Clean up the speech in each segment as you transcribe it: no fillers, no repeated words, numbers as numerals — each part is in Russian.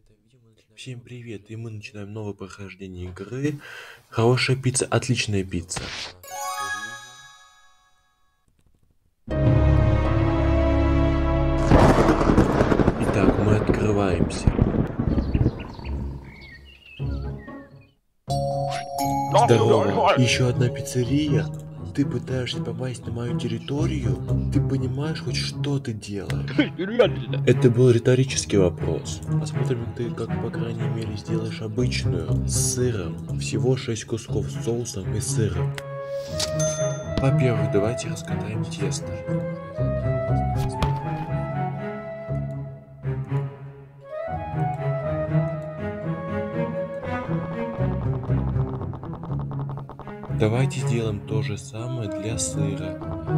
Всем привет, и мы начинаем новое прохождение игры. Хорошая пицца, отличная пицца. Итак, мы открываемся. Здорово, еще одна пиццерия? Ты пытаешься попасть на мою территорию? Ты понимаешь хоть что ты делаешь? Это был риторический вопрос. Посмотрим, ты как по крайней мере сделаешь обычную с сыром. Всего 6 кусков с соусом и сыром. Во-первых, давайте раскатаем тесто. Давайте сделаем то же самое для сыра.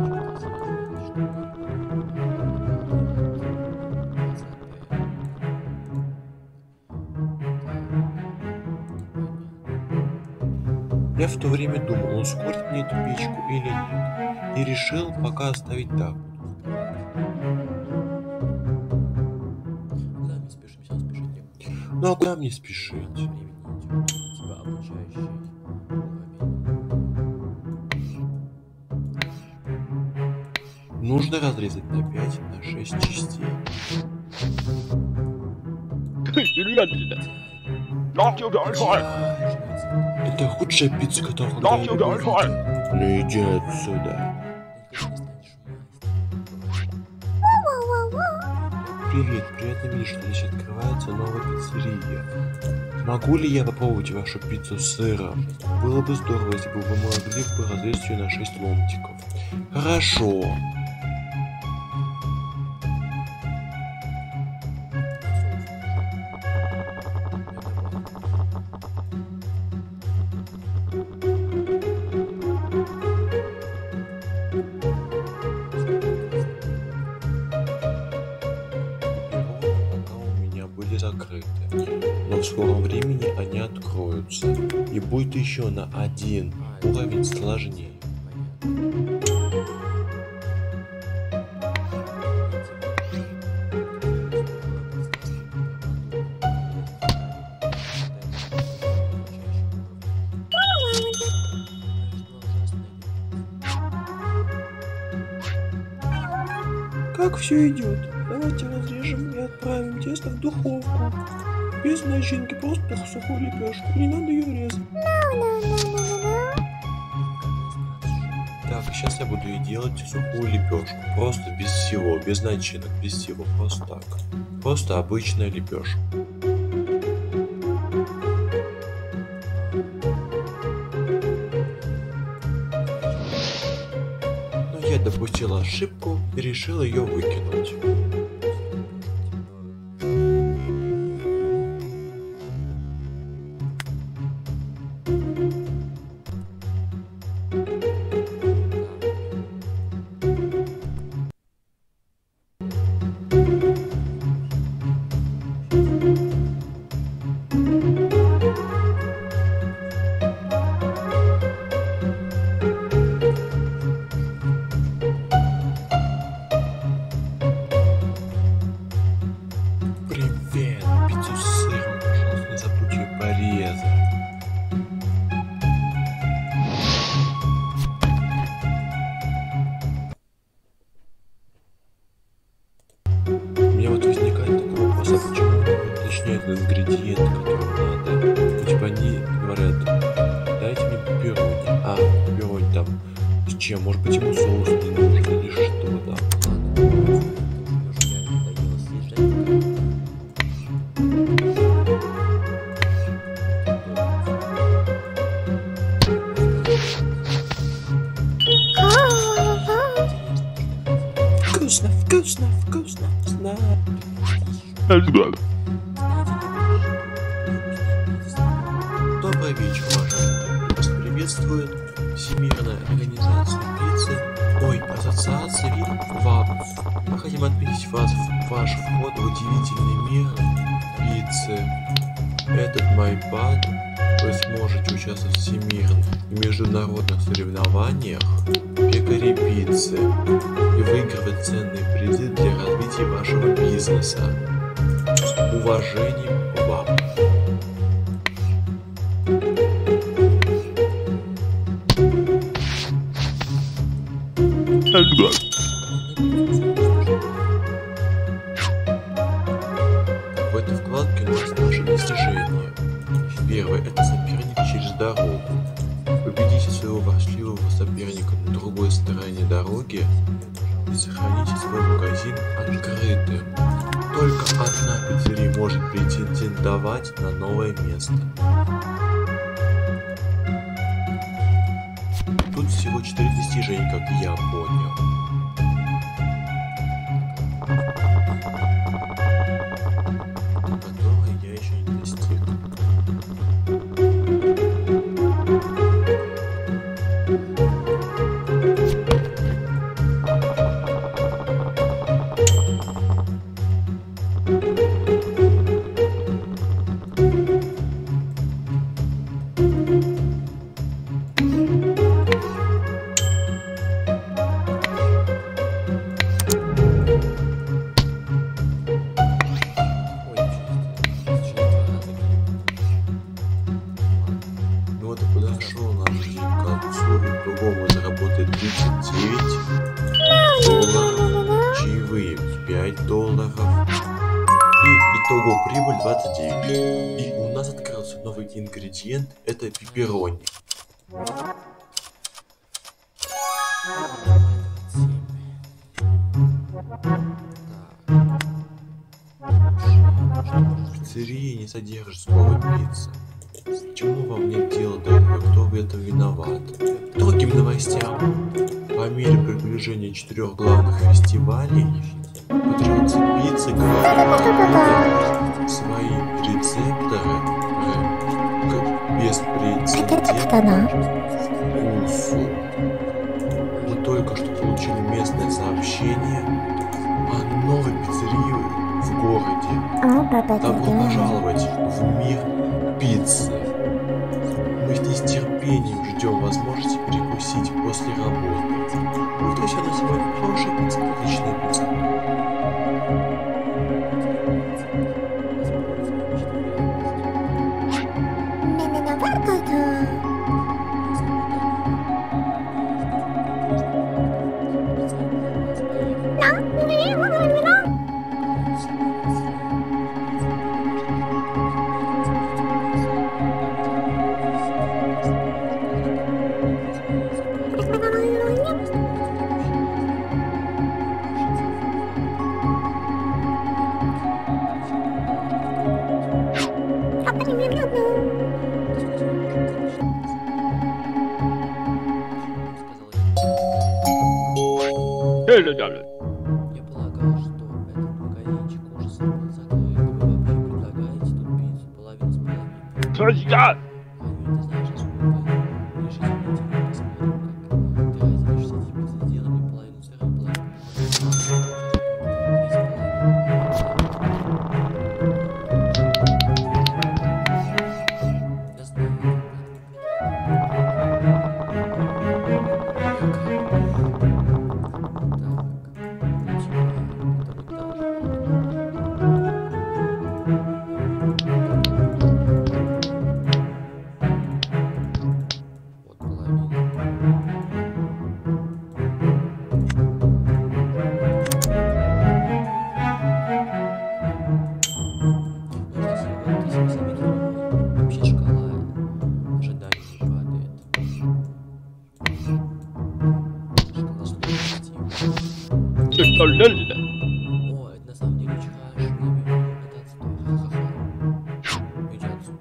Я в то время думал, ускорить мне эту печку или нет. И решил пока оставить так. Ну а куда мне спешить? Нужно разрезать на 5, на 6 частей. Это худшая пицца, которую я видел. Ну иди отсюда. Привет, приятно видеть, что здесь открывается новая пиццерия. Могу ли я попробовать вашу пиццу с сыром? Было бы здорово, если бы вы могли бы разрезать ее на 6 ломтиков. Хорошо. Закрыты, но в скором времени они откроются и будет еще на один уровень сложнее. Как все идет? Давайте разрежем и отправим тесто в духовку. Без начинки, просто сухую лепешку. Не надо ее резать. Так, сейчас я буду и делать сухую лепешку. Просто без всего, без начинок, без всего. Просто так. Просто обычная лепешка. Но я допустил ошибку и решил ее выкинуть. Привет, пиццу с сыром, пожалуйста, не забудь ее порезать. У меня вот возникает такой вопрос, а почему не уточняют ингредиенты, которые надо? Типа они говорят, дайте мне пепперони, а пепперони там с чем? Может быть ему соус не нужен или что там? Вкусно, вкусно, вкусно, вкусно. Добрый вечер, уважаемые. Вас приветствует Всемирная организация пиццы, ассоциация ВАП. Мы хотим отметить ваш вход в удивительный мир пиццы. Этот майбат. Вы сможете участвовать в всемирных и международных соревнованиях пекарей пиццы и выигрывать ценные призы для развития вашего бизнеса. уважением вам. В этой вкладке у нас наши достижения. Первое — это соперник через дорогу. Победите своего ворчливого соперника на другой стороне дороги и сохраните свой магазин открытым. Только одна пиццерия может претендовать на новое место. Тут всего 4 достижения, как я понял. Которые я еще не достиг. Подошел наш день к концу, и другому заработает $39, чаевые $5 и итого прибыль 29. И у нас открылся новый ингредиент, это пепперони. Пиццерия не содержит слова пицца. Почему вам нет дела до этого? Кто в этом виноват? К другим новостям. По мере приближения 4 главных фестивалей патриоты пиццы говорят свои рецепторы к беспрецедентному вкусу. Мы только что получили местное сообщение о новой пиццерии в городе. Добро пожаловать в мир пиццы. Мы с нетерпением ждем возможности перекусить после работы. Ну, то есть она сегодня хорошая пицца, отличная пицца. Я полагал, что этот магазинчик уже сам был закрыт. Вы вообще предлагаете тут пиццу половину с половиной. Ты знаешь, насколько решительно тебе посмотрим, как ты разделишь все эти пиццы, сделаем половину сырой, половину. Я знаю. О, это на самом деле очень хорошо. Это отстой. Ха-ха-ха. Иди отсюда.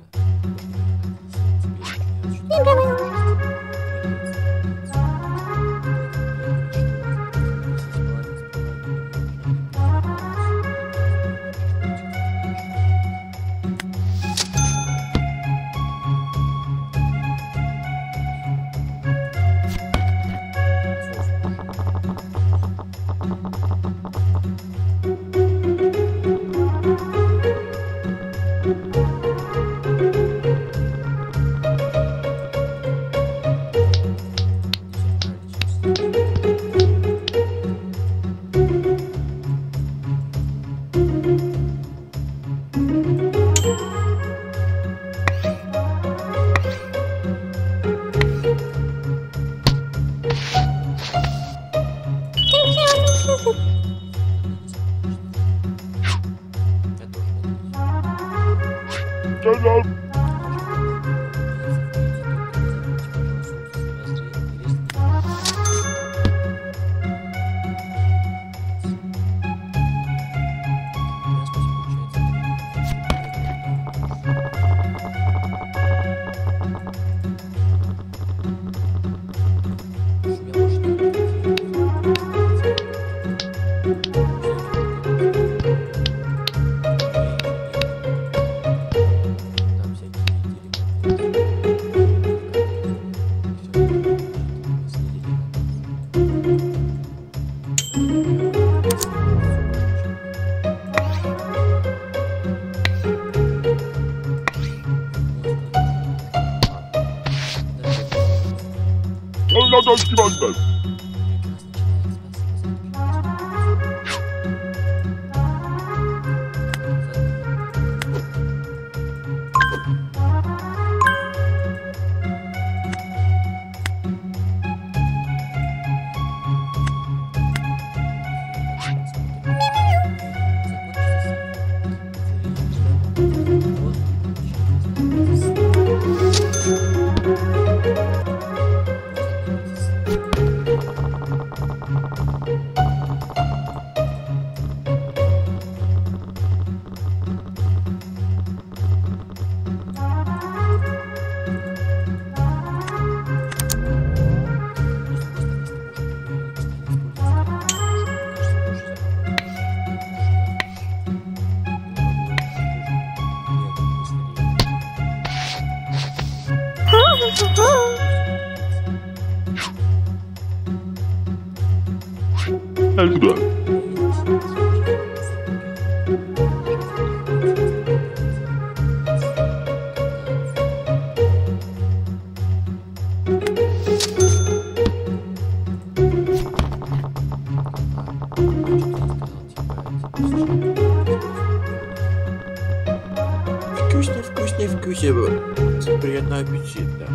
Вкуснее. Приятного аппетита.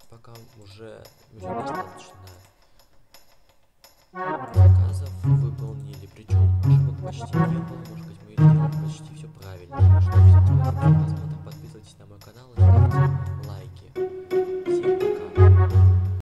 пока уже достаточно заказов выполнили, причем ошибок почти не было, можно сказать, мы их делали почти